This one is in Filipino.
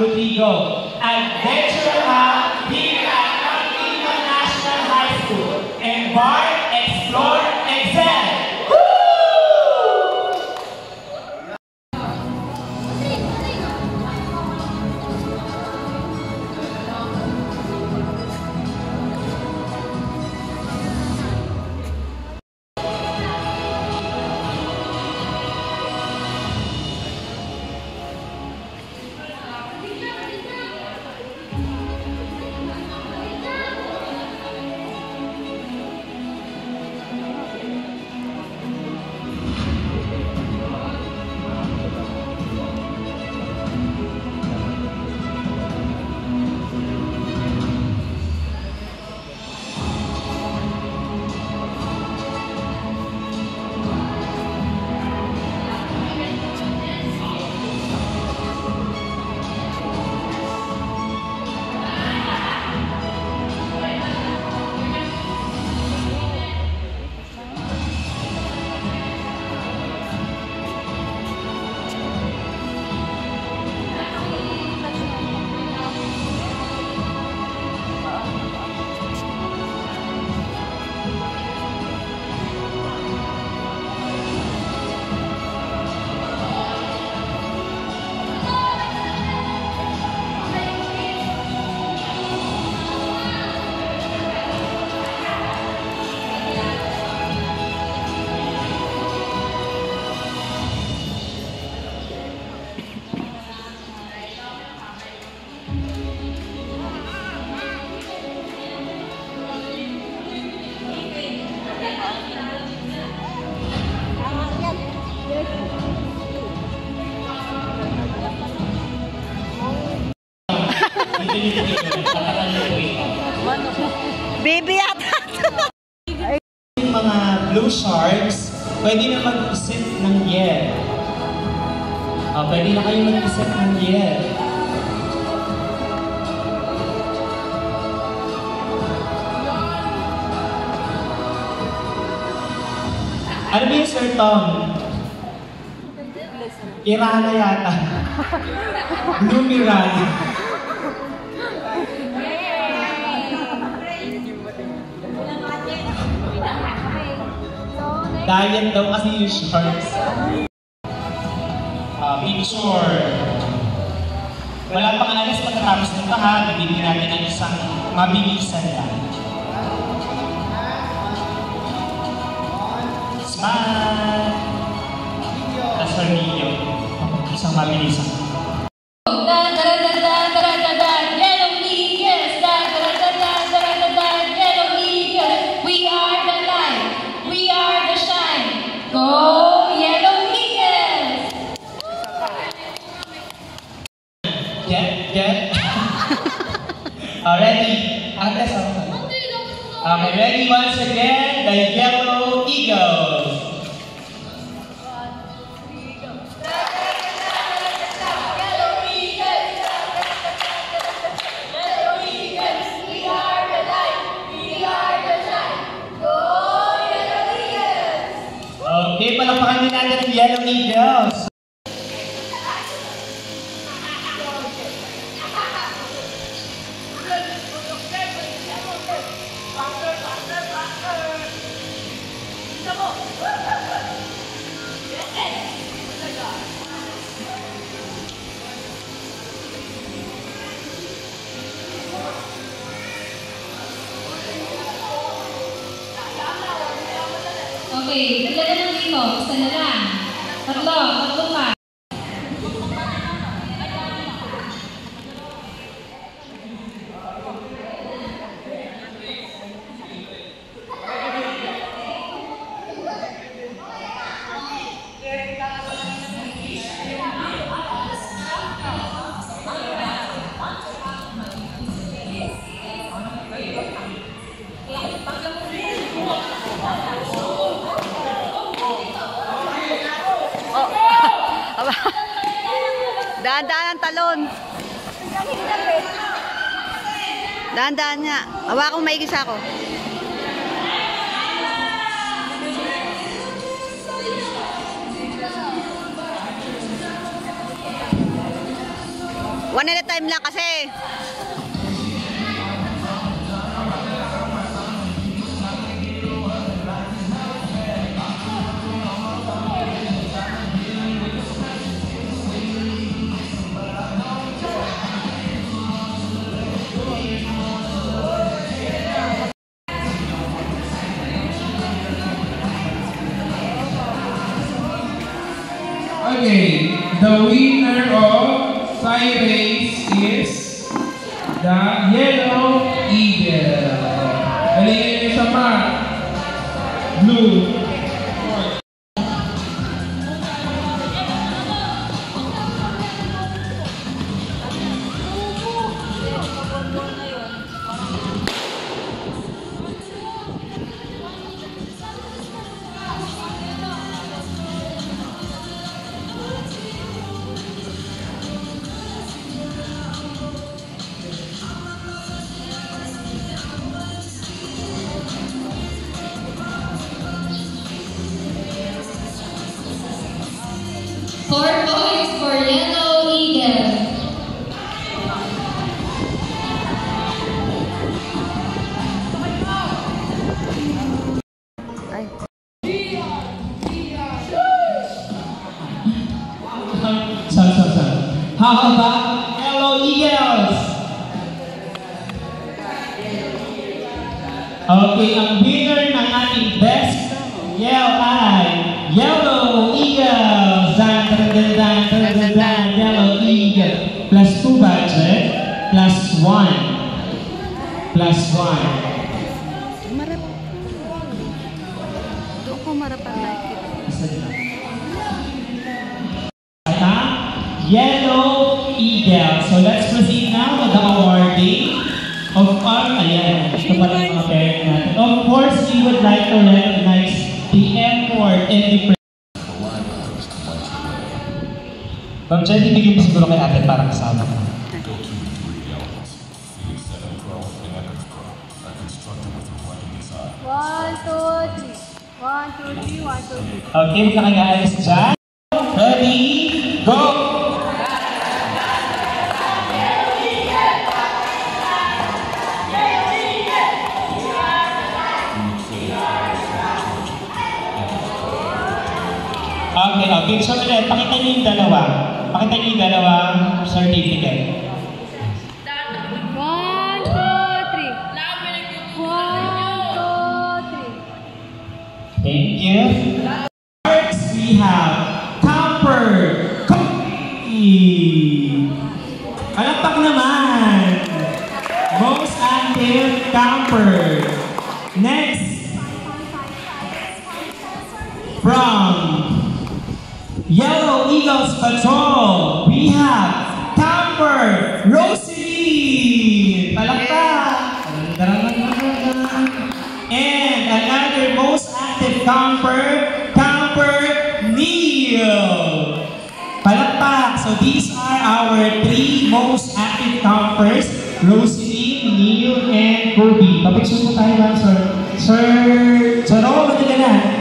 2, 3, go. Adventure up here at Campinas National High School. Embark, explore, excel. Baby yata! Yung mga blue sharks, pwede na mag-isip ng yel. Pwede na kayo mag-isip ng yel. Ano ba yung Sir Tom? Irana yata. Blue Mirana. Diet daw kasi yung sharks. Picture. Wala pang alas pagkatapos ng lahat, bibigyan natin ng isang mabilisan lang. Smile! That's our video. Isang mabilisan. Get. Ready? Okay, ready once again, the Yellow Eagles. Okay, palakpakan din natin ang Yellow Eagles. Okay, dagdagan ng dito. Isa na lang. Tatlo pa. Dahan-dahan ang talon. Dahan-dahan nga. Hawa kong maigis ako. One at a time lang kasi. Okay, the winner of tie race is the Yellow Eagle. Galingan niyo sa mat. Blue. Four points for Yellow Eagle. Ay. Saan? How about Yellow Eagles? Okay, ang winner ng ating best yell ay Yellow Eagles! Yellow Eagle. Plus 2 budget, plus 1. Plus 1. Marap. Doon ko marapan like it. Yellow Eagle. So let's proceed now with the awarding of our, ayan, ito pala yung mga parent natin. Of course, we would like to recognize the effort and the Ma'am Jenny, bigyan mo siguro kay ate para kasama ka. 1, 2, 3. 1, 2, 3. 1, 2, 3. Okay, huwag na kayo aalis dyan. Ready, go! Okay, so ulit, pakita niyo yung dalawa. Pakita niyo yung dalawang certificate. 1, 2, 3. 1, 2, 3. Thank you. First, we have Camper Cookie. Palakpak naman. Most active camper. Next, from Yellow Eagles Patrol, we have Camper Rosie. Palakpak. And another most active camper, Camper Neil. Palakpak. So these are our 3 most active campers, Rosie, Neil, and Kirby. Papicture mo tayo ba, sir? Sir, Ro, mali ka na.